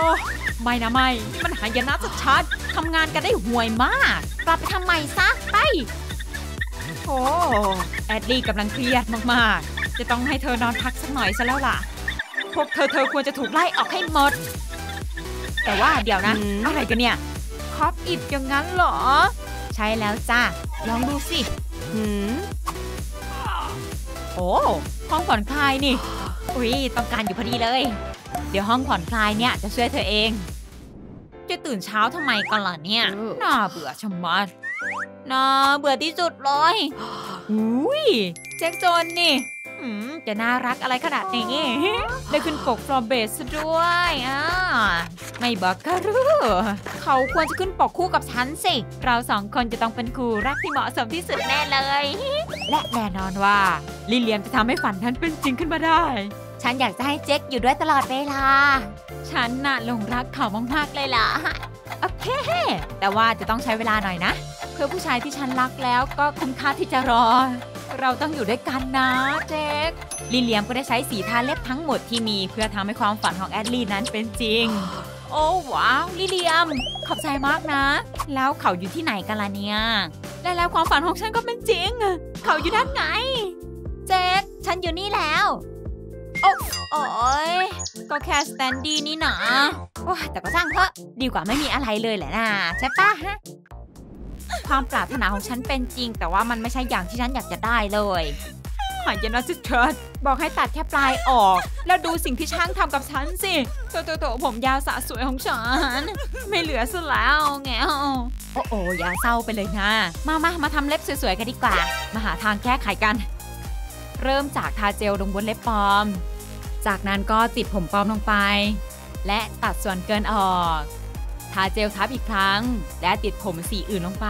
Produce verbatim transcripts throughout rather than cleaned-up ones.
อ้ไม่นะไม่นี่มันหายนะชัดๆทำงานกันได้ห่วยมากกลับไปทำใหม่ซะไปโอ้แอดลี่กำลังเครียดมากๆจะต้องให้เธอนอนพักสักหน่อยซะแล้วล่ะพวกเธอเธอควรจะถูกไล่ออกให้หมดแต่ว่าเดี๋ยวนะอะไรกันเนี่ยคอปอิดอย่างนั้นเหรอใช่แล้วจ้าลองดูสิหืมโอ้ห้องผ่อนคลายนี่อุ้ยต้องการอยู่พอดีเลยเดี๋ยวห้องผ่อนคลายเนี่ยจะช่วยเธอเองจะตื่นเช้าทำไมกันล่ะเนี่ยน่าเบื่อชะมัดน่าเบื่อที่สุดเลยอุ้ยแจ็คโจนนี่จะน่ารักอะไรขนาดนี้ได้ขึ้นปกฟลอร์เบสด้วยอ่าไม่บอกก็รู้เขาควรจะขึ้นปกคู่กับฉันสิเราสองคนจะต้องเป็นคู่รักที่เหมาะสมที่สุดแน่เลยและแน่นอนว่าลิเลียมจะทำให้ฝันฉันเป็นจริงขึ้นมาได้ฉันอยากจะให้เจ็คอยู่ด้วยตลอดเวลาฉันน่ะหลงรักเขามากๆเลยล่ะโอเคแต่ว่าจะต้องใช้เวลาหน่อยนะเพื่อผู้ชายที่ฉันรักแล้วก็คุ้มค่าที่จะรอเราต้องอยู่ด้วยกันนะเจ็คลิเลียมก็ได้ใช้สีทาเล็บทั้งหมดที่มีเพื่อทำให้ความฝันของแอดลี่นั้นเป็นจริงโอ้ว้าวลิเลียมขอบใจมากนะแล้วเขาอยู่ที่ไหนกันล่ะเนี่ยและแล้วความฝันของฉันก็เป็นจริงเขาอยู่ด้านไหนเจ็คฉันอยู่นี่แล้วโอ้โอ้ยก็แค่สแตนดี้นี่นะโอ้แต่ก็ช่างเถอะดีกว่าไม่มีอะไรเลยแหละนะใช่ปะฮะความปรารถนาของฉันเป็นจริงแต่ว่ามันไม่ใช่อย่างที่ฉันอยากจะได้เลยหายนะสิเชิดบอกให้ตัดแค่ปลายออกแล้วดูสิ่งที่ช่างทำกับฉันสิโตโตโตผมยาวสะสวยของฉันไม่เหลือซะแล้วแง่โอ้โอ้อย่าเศร้าไปเลยนะมามามาทำเล็บสวยๆกันดีกว่ามาหาทางแก้ไขกันเริ่มจากทาเจลลงบนเล็บปลอมจากนั้นก็ติดผมปลอมลงไปและตัดส่วนเกินออกทาเจลทับอีกครั้งและติดผมสีอื่นลงไป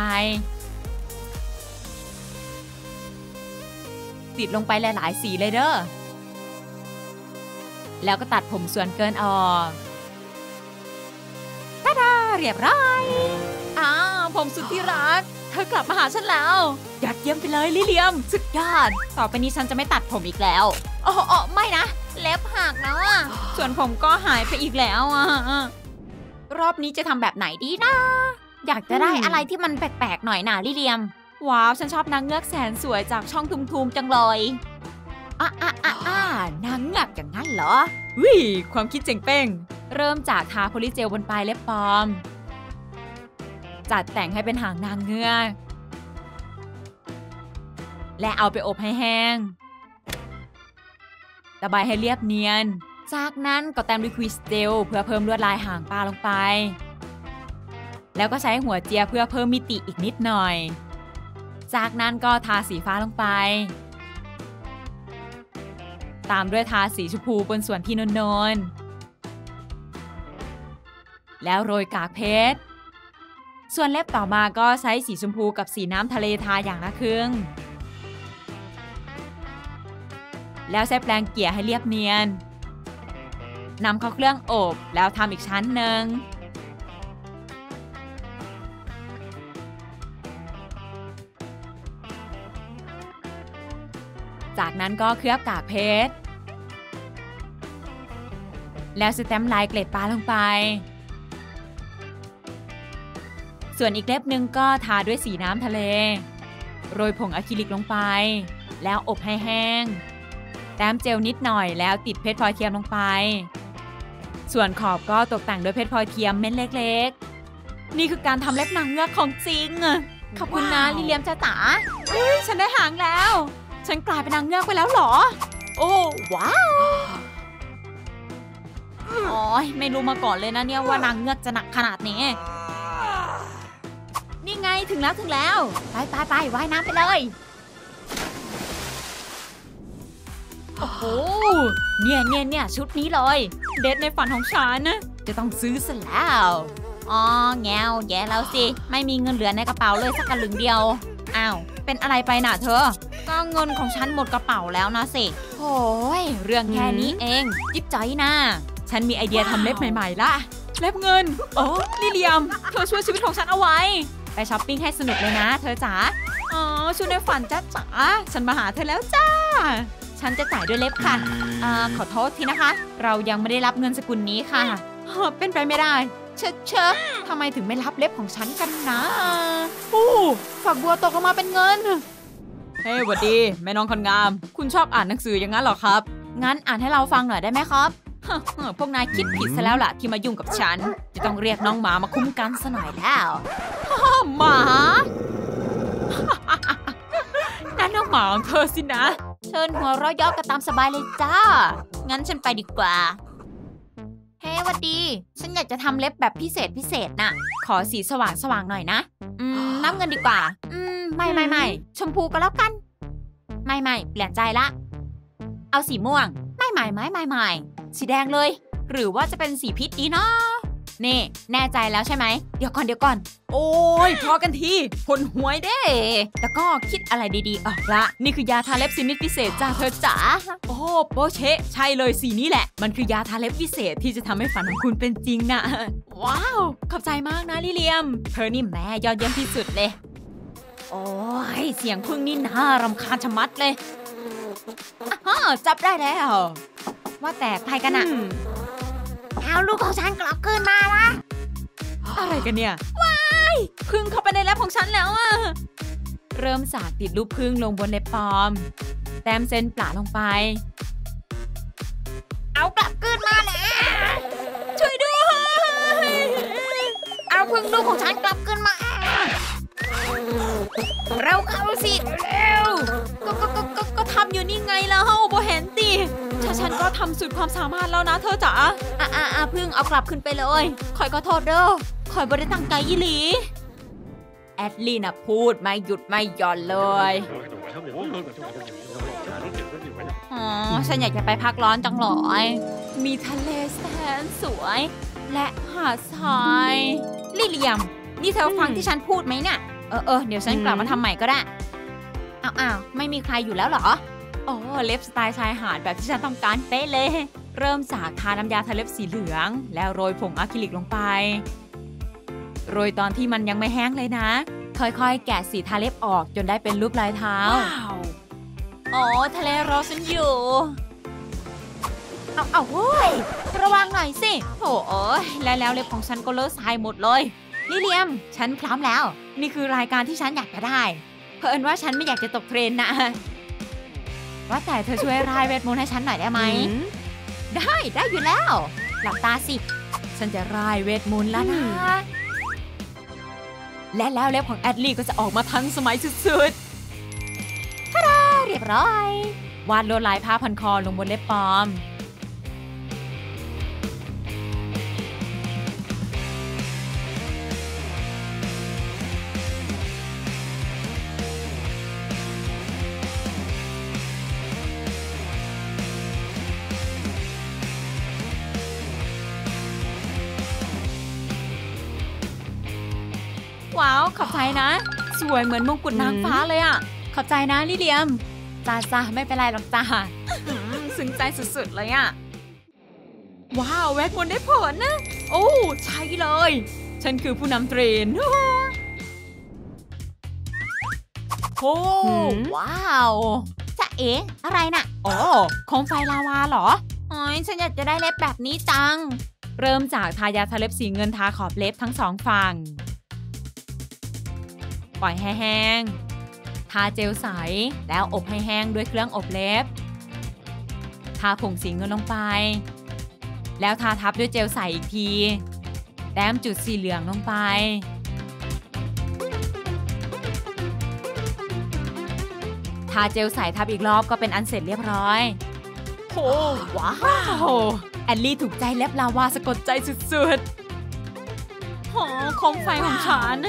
ติดลงไปหลายๆสีเลยเด้อแล้วก็ตัดผมส่วนเกินออกตาดาเรียบร้อยอ้าวผมสุดที่รักเธอกลับมาหาฉันแล้วยอดเยี่ยมไปเลยลิเลียมสุดยอดต่อไปนี้ฉันจะไม่ตัดผมอีกแล้วโอ้โอ้ไม่นะเล็บหักแล้วอ่ะส่วนผมก็หายไปอีกแล้วอ่ะรอบนี้จะทำแบบไหนดีนะอยากจะได้อะไรที่มันแปลกๆหน่อยนะลิเลียมว้าวฉันชอบนางเงือกแสนสวยจากช่องทุมๆจังเลยอ่ะอ่ะอ่ะอ่ะนางเงือกอย่างนั้นเหรอวิความคิดเจ๋งเป้งเริ่มจากทาโพลีเจลบนปลายเล็บปลอมจัดแต่งให้เป็นหางนางเงือกและเอาไปอบให้แห้งระบายให้เรียบเนียนจากนั้นก็แต้มด้วยควิสเจลเพื่อเพิ่มลวดลายหางปลาลงไปแล้วก็ใช้หัวเจียเพื่อเพิ่มมิติอีกนิดหน่อยจากนั้นก็ทาสีฟ้าลงไปตามด้วยทาสีชมพูบนส่วนที่นวลๆแล้วโรยกากเพชรส่วนเล็บต่อมาก็ใช้สีชมพูกับสีน้ำทะเลทาอย่างละครึ่งแล้วใช้แปรงเกลี่ยให้เรียบเนียนนำเข้าเครื่องอบแล้วทำอีกชั้นหนึ่งจากนั้นก็เคลือบกากเพชรแล้วสแตมป์ลายเกล็ดปลาลงไปส่วนอีกเล็บหนึ่งก็ทาด้วยสีน้ำทะเลโรยผงอะคริลิกลงไปแล้วอบให้แห้งแต้มเจลนิดหน่อยแล้วติดเพชรพลอยเทียมลงไปส่วนขอบก็ตกแต่งด้วยเพชรพลอยเทียมเม็ดเล็กๆนี่คือการทำเล็บนางเงือกของจริงขอบคุณนะลิเลียมจ้าจ๋าเฮ้ยฉันได้หางแล้วฉันกลายเป็นนางเงือกไปแล้วเหรอโอ้ว้าวโอ้ยไม่รู้มาก่อนเลยนะเนี่ยว่านางเงือกจะหนักขนาดนี้นี่ไงถึงแล้วถึงแล้วไปไปไปว่ายน้ำไปเลยโอ้โหเนี่ยเนี่ยเนี่ยชุดนี้เลยเดทในฝันของฉันจะต้องซื้อซะแล้วอ๋อแงวแย่แล้วสิไม่มีเงินเหลือในกระเป๋าเลยสักกระลึงเดียวอ้าวเป็นอะไรไปน่ะเธอก็เงินของฉันหมดกระเป๋าแล้วนะสิโอ้ยเรื่องแค่นี้เองจิ๊บจ้อยนะฉันมีไอเดียทำเล็บใหม่ๆละเล็บเงินโอ้ลิเลียมเธอช่วยชีวิตของฉันเอาไว้ไปช้อปปิ้งให้สนุกเลยนะเธอจ๋าอ๋อชุดในฝันจ้าจ๋าฉันมาหาเธอแล้วจ้าฉันจะจ่ายด้วยเล็บค่ะอ่าขอโทษทีนะคะเรายังไม่ได้รับเงินสกุลนี้ค่ะเป็นไปไม่ได้เชอะเชอะทำไมถึงไม่รับเล็บของฉันกันนะอู้ฝักบัวตกลงมาเป็นเงินเฮ้ยสวัสดีแม่น้องคนงามคุณชอบอ่านหนังสืออย่างนั้นเหรอครับงั้นอ่านให้เราฟังหน่อยได้ไหมครับพวกนายคิดผิดซะแล้วล่ะที่มายุ่งกับฉันจะต้องเรียกน้องหมามาคุ้มกันซะหน่อยแล้วหมานั่นน้องหมาของเธอสินะเชิญหัวเราะเยาะกันตามสบายเลยจ้างั้นฉันไปดีกว่าเฮ้สวัสดีฉันอยากจะทำเล็บแบบพิเศษพิเศษน่ะขอสีสว่างสว่างหน่อยนะอืมน้ำเงินดีกว่าอืมไม่ไม่ไม่ชมพูก็แล้วกันไม่ไม่เปลี่ยนใจละเอาสีม่วงไม่ไม่ไม่ไม่ไม่สีแดงเลยหรือว่าจะเป็นสีพิษดีนะนี่แน่ใจแล้วใช่ไหมเดี๋ยวก่อนเดี๋ยวก่อนโอ้ยพอกันทีผลหวยเด้แต่ก็คิดอะไรดีๆออกละนี่คือยาทาเล็บชนิดพิเศษจ้าเธอจ๋าโอ้โปเชะใช่เลยสีนี้แหละมันคือยาทาเล็บพิเศษที่จะทำให้ฝันของคุณเป็นจริงนะว้าวขอบใจมากนะลิเลียมเธอนี่แม่ยอดเยี่ยมที่สุดเลยโอ้ยเสียงพึ่งนี่น่ารำคาญชะมัดเลยอ้าจับได้แล้วว่าแต่ใครกันอะเอาลูกของฉันกลับคืนมาละอะไรกันเนี่ยว้ายพึ่งเข้าไปในเล็บของฉันแล้วอะเริ่มสากติดลูกพึ่งลงบนเล็บปลอมแต้มเส้นปลาลงไปเอากลับคืนมาแล้วช่วยด้วยเอาพึ่งลูกของฉันกลับคืนมาเราเข้าสิเร็วก็ก็ก็ก็ก็ทำอยู่นี่ไงแล้วโบเห็นติถ้าฉันก็ทำสุดความสามารถแล้วนะเธอจ๋าอ่ะอ่ะอ่ะพึ่งเอากลับขึ้นไปเลยคอยก็โทษเด้อคอยบริตั้งใจยี่หลีแอดลีน่ะพูดไม่หยุดไม่หย่อนเลยอ๋อฉันอยากจะไปพักร้อนจังหรอมีทะเลแสนสวยและหาดทรายลิเลียมนี่เธอฟังที่ฉันพูดไหมเนี่ยเออเออเดี๋ยวฉันกลับมาทำใหม่ก็ได้อ้าวอ้าวไม่มีใครอยู่แล้วเหรอโอ้เล็บสไตล์ชายหาดแบบที่ฉันต้องการเป๊ะเลยเริ่มจากทาน้ำยาทาเล็บสีเหลืองแล้วโรยผงอะคริลิกลงไปโรยตอนที่มันยังไม่แห้งเลยนะค่อยๆแกะสีทาเล็บออกจนได้เป็นรูปลายเท้าว้าวโอ้ทะเลรอฉันอยู่เอาเอาเฮ้ยระวังหน่อยสิโอ้โอ้ยแล้วแล้วเล็บของฉันก็เลอะทรายหมดเลยลิเลียมฉันพร้อมแล้วนี่คือรายการที่ฉันอยากจะได้เผอิญว่าฉันไม่อยากจะตกเทรนนะว่าแต่เธอช่วยรายเวทมนต์ให้ฉันหน่อยได้ไหมได้ได้อยู่แล้วหลับตาสิฉันจะรายเวทมนต์แล้วนะและแล้วเล็บของแอดลี่ก็จะออกมาทันสมัยสุดๆทาดาเรียบร้อยวาดลวดลายผ้าพันคอลงบนเล็บปลอมว้าวขอบใจนะสวยเหมือนมงกุฎนางฟ้าเลยอ่ะขอบใจนะลิเลียมจ้าจ้าไม่เป็นไรหรอกจ้าซึ้งใจสุดๆเลยอ่ะว้าวเวทมนต์ได้ผลนะโอ้ใช่เลยฉันคือผู้นำเทรนโอ้ว้าวจะเอ๋อะไรน่ะอ๋อโคมไฟลาวาเหรออ๋อฉันอยากจะได้เล็บแบบนี้จังเริ่มจากทายาทาเล็บสีเงินทาขอบเล็บทั้งสองฝั่งปล่อยให้แห้งทาเจลใสแล้วอบให้แห้งด้วยเครื่องอบเล็บทาผงสีเงินลงไปแล้วทาทับด้วยเจลใสอีกทีแต้มจุดสีเหลืองลงไปทาเจลใสทับอีกรอบก็เป็นอันเสร็จเรียบร้อยโอ้ว้าวแอลลี่ถูกใจเล็บลาวาสะกดใจสุดๆโอ้โคมไฟของฉัน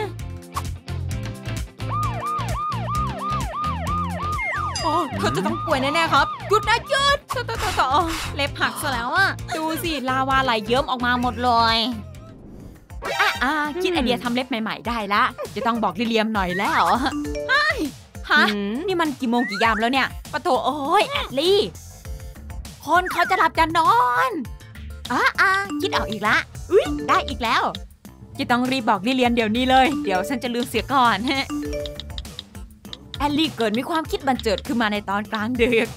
โอ้เธอจะต้องป่วยแน่ๆครับหยุดนะหยุดต่อต่อต่อเล็บหักซะแล้วอะดูสิลาวาไหลเยิ้มออกมาหมดเลยอ่ะอ่ะคิดไอเดียทำเล็บใหม่ๆได้ละจะต้องบอกลิเลียมหน่อยแล้วเฮ้ยฮะนี่มันกี่โมงกี่ยามแล้วเนี่ยปะโถโอ้ยแอดลี่คนเขาจะหลับจะนอนอ่ะอ่ะคิดออกอีกละอุ้ยได้อีกแล้วจะต้องรีบบอกลิเลียมเดี๋ยวนี้เลยเดี๋ยวฉันจะลืมเสียก่อนแอลลี่เกิดมีความคิดบันเจิดขึ้นมาในตอนกลางดึก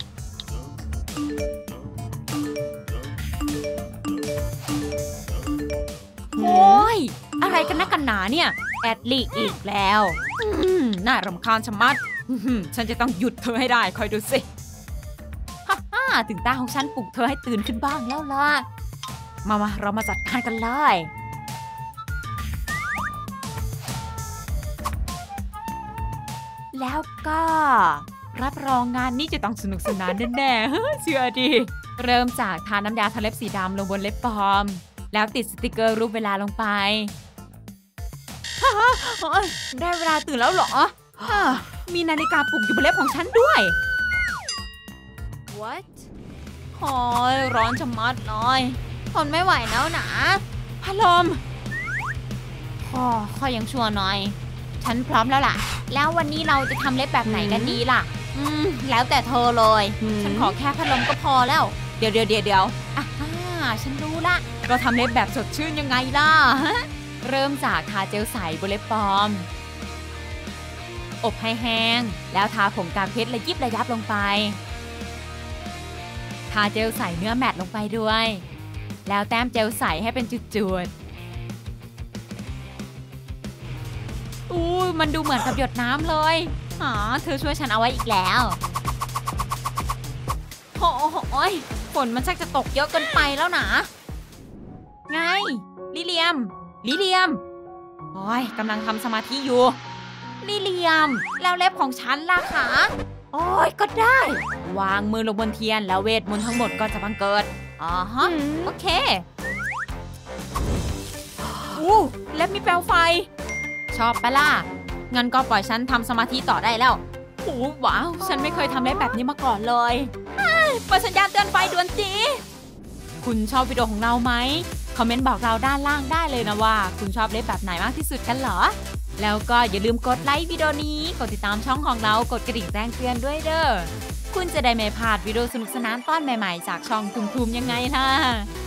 รกันนะกันหนาเนี่ยแอดลี่อีกแล้วอืมน่ารำคาญชะมัดอื้อหือฉันจะต้องหยุดเธอให้ได้คอยดูสิฮ่าฮ่าถึงตาของฉันปลุกเธอให้ตื่นขึ้นบ้างแล้วล่ะมามาเรามาจัดการกันเลยแล้วก็รับรองงานนี้จะต้องสนุกสนานแน่ๆเชื่อดิเริ่มจากทาน้ำยาทาเล็บสีดำลงบนเล็บปลอมแล้วติดสติกเกอร์รูปเวลาลงไปได้เวลาตื่นแล้วเหรอมีนาฬิกาปลุกอยู่บนเล็บของฉันด้วย What โอ้ยร้อนชะมัดเลยทนไม่ไหวแล้วนะพัดลมพอข้อยังชั่วหน่อยฉันพร้อมแล้วล่ะแล้ววันนี้เราจะทำเล็บแบบไหนกันดีล่ะอืมแล้วแต่เธอเลยฉันขอแค่พัดลมก็พอแล้วเดี๋ยวเดี๋ยวเดี๋ยวเดี๋ยวอ่ะฉันรู้ละเราทำเล็บแบบสดชื่นยังไงล่ะเริ่มจากทาเจลใสบนเล็บปลอมอบให้แห้งแล้วทาผงกากเพชรระยิบระยับลงไปทาเจลใสเนื้อแมตต์ลงไปด้วยแล้วแต้มเจลใสให้เป็นจุดๆอู้มันดูเหมือนกับหยดน้ำเลยอ๋อเธอช่วยฉันเอาไว้อีกแล้วโอ้ยฝนมันชักจะตกเยอะเกินไปแล้วนะไงลิเลียมลิเลียมโอ้ยกำลังทำสมาธิอยู่ลิเลียมแล้วเล็บของฉันล่ะคะโอ้ยก็ได้วางมือลงบนเทียนแล้วเวทมนต์ทั้งหมดก็จะบังเกิดอ๋อฮะโอเคอู้เล็บมีแปลวไฟชอบปะล่ะงั้นก็ปล่อยฉันทำสมาธิต่อได้แล้วโอ้ว้าวฉันไม่เคยทำเล็บแบบนี้มาก่อนเลยเปิดสัญญาณเตือนไฟด่วนจีคุณชอบวิดีโอของเราไหมคอมเมนต์บอกเราด้านล่างได้เลยนะว่าคุณชอบเล็บแบบไหนมากที่สุดกันเหรอแล้วก็อย่าลืมกดไลค์วิดีโอนี้กดติดตามช่องของเรากดกระดิ่งแจ้งเตือนด้วยเด้อคุณจะได้ไม่พลาดวิดีโอสนุกสนานตอนใหม่ๆจากช่องทุมๆยังไงล่ะ